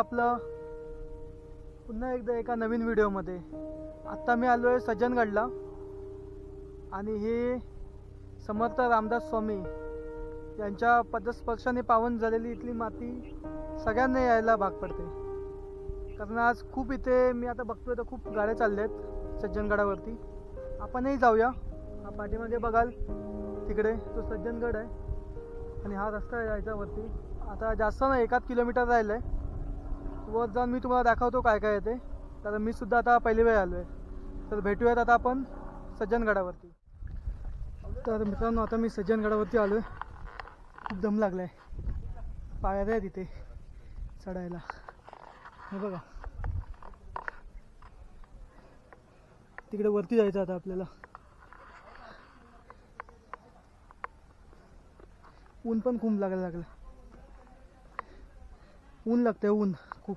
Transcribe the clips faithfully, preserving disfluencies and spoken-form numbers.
आपलं पुन्हा एकदा एका नवीन व्हिडिओमध्ये। आत्ता मी आलो आहे सज्जनगडला आणि हे समर्थ रामदास स्वामी यांच्या पदस्पर्शाने पावन झालेली इथली माती सगळ्यांना यायला भाग पडते। कारण आज खूप इथे मी आता बघतोय तर खूप गाड्या चालल्या आहेत सज्जनगडावरती। आपणही जाऊया। हा पाठीमागे बघाल तिकडे तो सज्जनगड आहे आणि हा रस्ता आहे जायचा वरती। आता जास्त नाही, एकाच किलोमीटर राहिलं आहे। वर जाऊन मी तुम्हाला दाखवतो काय काय येते, कारण मी सुद्धा आता पहिली वेळ आलो आहे। तर भेटूयात आता आपण सज्जनगडावरती। तर मित्रांनो आता मी सज्जनगडावरती आलो आहे। खूप दम लागला आहे, पायऱ्या आहे तिथे चढायला, हे बघा तिकडे वरती जायचं आता आपल्याला। ऊन पण खूप लागायला लागलं, ऊन लागतंय ऊन खूप।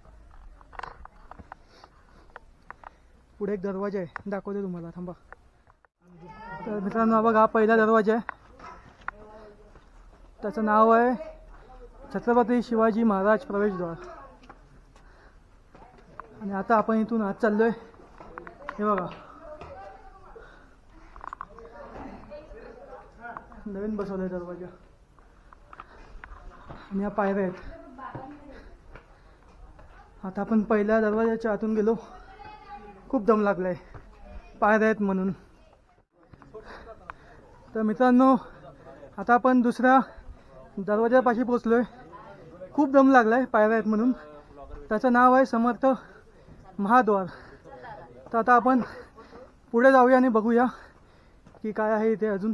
पुढे एक दरवाजा आहे, दाखवते तुम्हाला, थांबा। तर मित्रांनो बघा हा पहिला दरवाजा आहे, त्याचं नाव आहे छत्रपती शिवाजी महाराज प्रवेशद्वार। आणि आता आपण इथून आत चाललोय, हे बघा नवीन बसवलाय दरवाजा आणि या पायऱ्या आहेत। आता आपण पहिल्या दरवाजाच्या आतून गेलो, खूप दम लागलाय, पायऱ्या आहेत म्हणून। तर मित्रांनो आता आपण दुसऱ्या दरवाजापाशी पोचलोय, खूप दम लागलाय, पायऱ्या आहेत म्हणून। त्याचं नाव आहे समर्थ महाद्वार। तर आता आपण पुढे जाऊया आणि बघूया की काय आहे इथे अजून।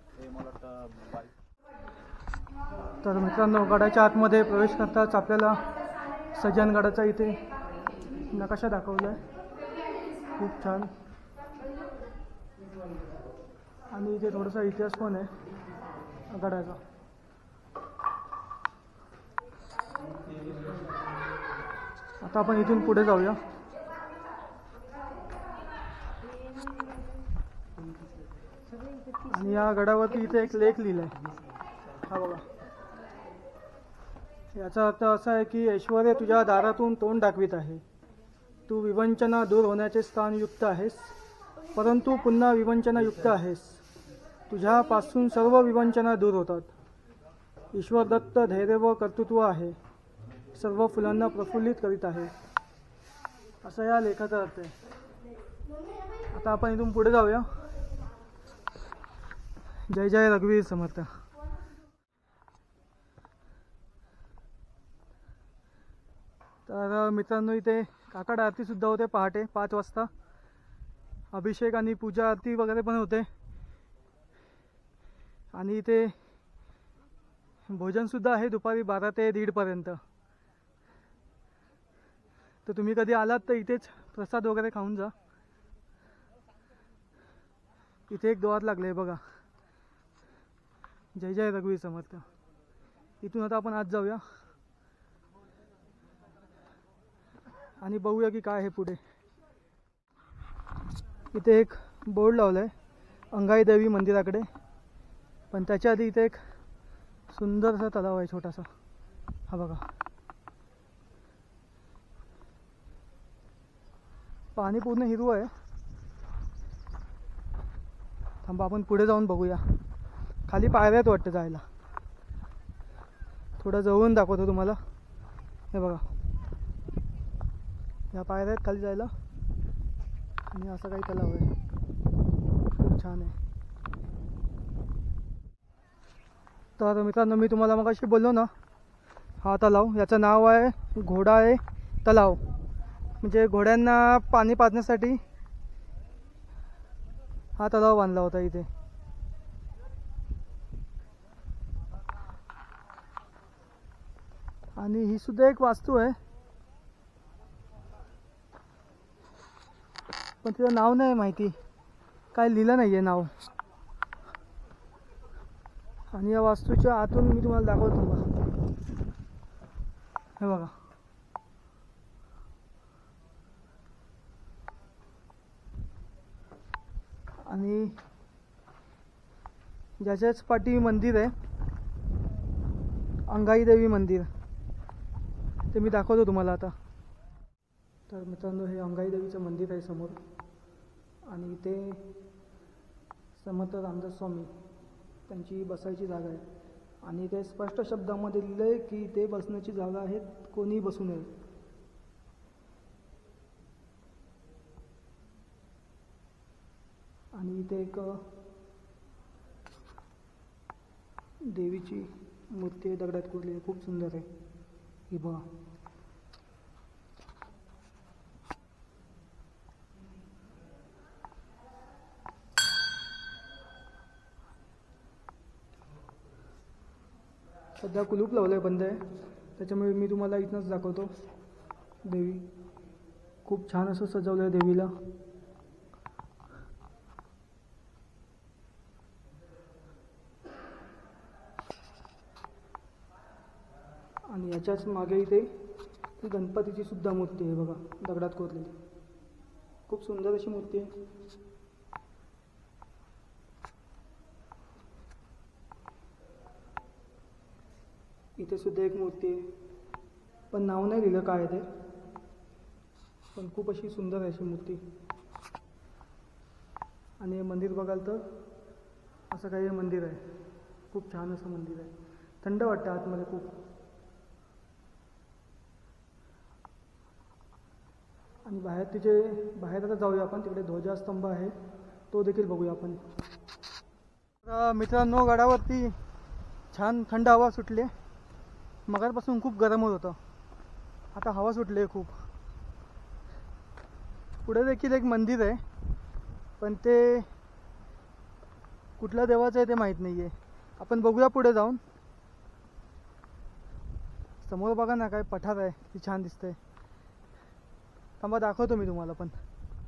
तर मित्रांनो गडाच्या आतमध्ये प्रवेश करताच आपल्याला सज्जनगडाचा इथे नकाशा दाखवला आहे, खूप छान। आणि इथे थोडासा इतिहास पण आहे गडाचा। आता आपण इथून पुढे जाऊया। आणि या गडावरती इथे एक लेख लिहिलाय, हा बघा। याचा अर्थ असा आहे की ऐश्वर्य तुझ्या दारातून तोंड दाखवित आहे। तू विवंचना दूर होण्याचे स्थान युक्त आहेस, परंतु पुन्हा विवंचना युक्त आहेस। तुझ्यापासून सर्व विवंचना दूर होतात। ईश्वर दत्त धैर्य व कर्तृत्व आहे, सर्व फुलांना प्रफुल्लित करीत आहे, असा या लेखाचा अर्थ आहे। आता आपण इथून पुढे जाऊया। जय जय रघुवीर समर्थ। तर मित्रांनो इथे काकड आरती सुद्धा होते पहाटे पाच वाजता। अभिषेक आणि पूजा आरती वगैरे पण होते। आणि इथे भोजन सुद्धा आहे दुपारी बारा ते दीड पर्यंत। तर तुम्ही कधी आलात तर इथेच प्रसाद वगैरे खाऊन जा। इथे एक द्वार लागले बघा, जय जय रघुवीर समर्थ। इथून आता आपण आत जाऊया आणि बघूया की काय आहे पुढे। इथे एक बोर्ड लावलाय अंगाई देवी मंदिराकडे, पण त्याच्या आधी इथे एक सुंदरसा तलाव आहे छोटासा, हा बघा। पाणी पूर्ण हिरवं आहे। थांबा आपण पुढे जाऊन बघूया, खाली पायऱ्यात वाटतं जायला। थोडं जवळून दाखवतो तुम्हाला, हे बघा या पायऱ्यात खाली जायला। आणि असं काही तलाव आहे, खूप छान आहे। तर मित्रांनो मी तुम्हाला मगाशी बोललो ना, हा तलाव याचं नाव आहे घोडाळे तलाव। म्हणजे घोड्यांना पाणी पाजण्यासाठी हा तलाव बांधला होता इथे। आणि ही सुद्धा एक वास्तू आहे, पण तिचं नाव नाही माहिती, काय लिहिलं नाही आहे नाव। आणि या वास्तूच्या आतून मी तुम्हाला दाखवतो बघा, हे बघा आणि ज्याच्याच पाठी मंदिर आहे अंगाई देवी मंदिर, ते मी दाखवतो तुम्हाला आता. तर मित्रांनो, हे अंगाई देवीचं मंदिर आहे समोर, आणि इथे समर्थ रामदास स्वामी त्यांची बसायची जागा आहे. आणि ते स्पष्ट शब्दामध्ये लिहिलं आहे की इथे बसण्याची जागा आहे, कोणी बसू नये. आणि इथे एक देवीची मूर्ती आहे, दगडात कोरली आहे, खूप सुंदर आहे. ही बघा. सध्या कुलूप लावलं आहे, बंद आहे, त्याच्यामुळे मी तुम्हाला इथनंच दाखवतो. देवी खूप छान असं सजवलं आहे देवीला. आणि याच्याच मागे इथे ती गणपतीची सुद्धा मूर्ती आहे बघा, दगडात कोरलेली. खूप सुंदर अशी मूर्ती आहे. इथे सुद्धा एक मूर्ती आहे, पण नाव नाही लिहिलं काय आहे ते, पण खूप अशी सुंदर आहे अशी मूर्ती. आणि हे मंदिर बघाल तर असं काही मंदिर आहे, खूप छान असं मंदिर आहे. थंड वाटतं आतमध्ये खूप. आणि बाहेर तिचे बाहेर आता जाऊया आपण, तिकडे ध्वजास्तंभ आहे, तो देखील बघूया आपण. मित्रांनो, गडावरती छान थंड हवा सुटली. मगापासून खूप गरम होत होतं, आता हवा सुटली आहे खूप. पुढे देखील एक मंदिर आहे, पण ते कुठल्या देवाचं आहे ते माहीत नाही आहे. आपण बघूया पुढे जाऊन. समोर बघा ना, काय पठार आहे, ती छान दिसतंय. थांबा, दाखवतो मी तुम्हाला. पण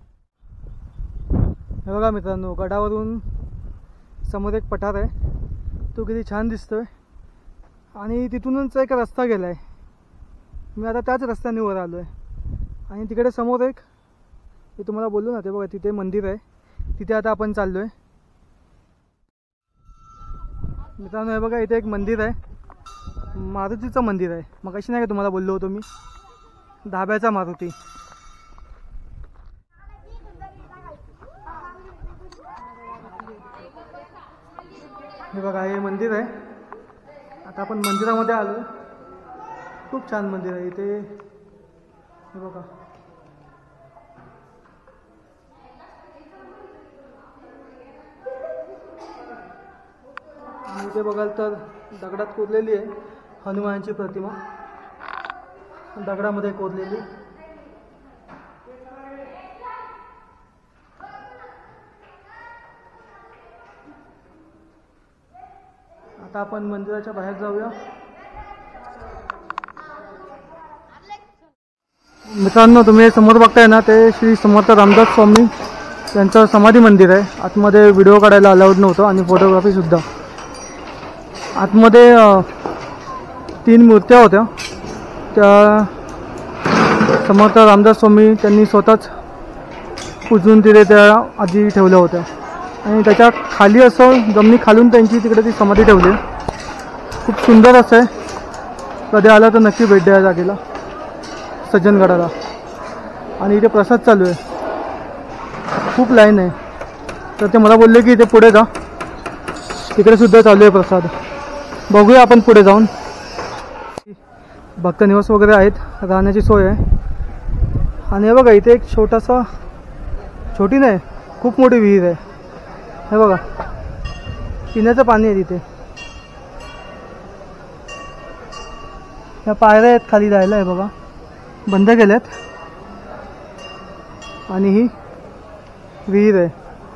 हे बघा मित्रांनो, गडावरून समोर एक पठार आहे, तो किती छान दिसतोय. आणि तिथूनच एक रस्ता गेला आहे, मी आता त्याच रस्त्याने वर आलो आहे. आणि तिकडे समोर एक, मी तुम्हाला बोललो ना, ते बघा तिथे मंदिर आहे, तिथे आता आपण चाललो आहे. मित्रांनो, हे बघा इथे एक मंदिर आहे, मारुतीचं मंदिर आहे. मग अशी नाही का तुम्हाला बोललो होतो मी, धाब्याचा मारुती. हे बघा, हे मंदिर आहे. आता आपण मंदिरामध्ये आलो. खूप छान मंदिर आहे इथे. हे बघा, आणि इथे बघाल तर दगडात कोरलेली आहे हनुमानाची प्रतिमा, दगडामध्ये कोरलेली. आता आपण मंदिराच्या बाहेर जाऊया. मित्रांनो, तुम्ही समोर बघताय ना, ते श्री समर्थ रामदास स्वामी यांचं समाधी मंदिर आहे. आतमध्ये व्हिडिओ काढायला अलाउड नव्हतं आणि फोटोग्राफी सुद्धा. आतमध्ये तीन मूर्त्या होत्या, त्या समर्थ रामदास स्वामी त्यांनी स्वतःच पूजून तिथे त्या आधी ठेवल्या होत्या. आणि त्याच्या खाली असं जमिनी खालून त्यांची तिकडे ती समाधी ठेवली. खूप सुंदर असं आहे. कधी आला तर नक्की भेट द्या जागेला, सज्जनगडाला. आणि इथे प्रसाद चालू आहे, खूप लाईन आहे. तर ते मला बोलले की इथे पुढे जा, तिकडे सुद्धा चालू आहे प्रसाद. बघूया आपण पुढे जाऊन. भक्त निवास वगैरे आहेत, राहण्याची सोय आहे. आणि हे बघा, इथे एक छोटासा, छोटी नाही खूप मोठी विहीर आहे. हे बघा, पिण्याचं पाणी आहे तिथे. या पायऱ्या आहेत खाली जायला, आहे बघा, बंद केल्यात. आणि ही विहीर आहे.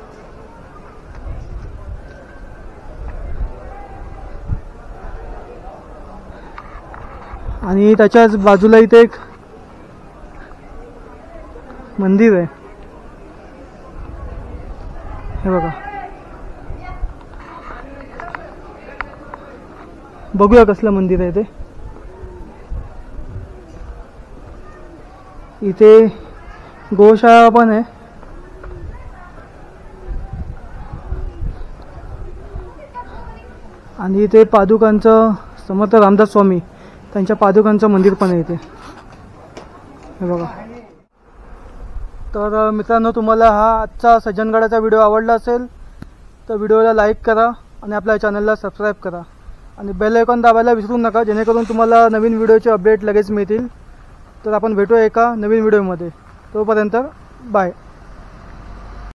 आणि त्याच्याच बाजूला इथे एक मंदिर आहे. हे बघा, बघूया कसलं मंदिर आहे ते. इथे गोशाळा पण आहे. आणि इथे पादुकांचं, समर्थ रामदास स्वामी त्यांच्या पादुकांचं मंदिर पण आहे इथे. हे बघा. तर मित्रांनो, तुम्हाला हा आजचा सज्जनगडाचा व्हिडिओ आवडला असेल तर व्हिडिओला लाईक करा आणि आपल्या चॅनलला सबस्क्राईब करा आणि बेल आयकॉन दाबायला विसरू नका, जेणेकरून तुम्हाला नवीन व्हिडिओचे अपडेट लगेच मिळतील. तर आपण भेटूया एका नवीन व्हिडिओमध्ये. तोपर्यंत बाय.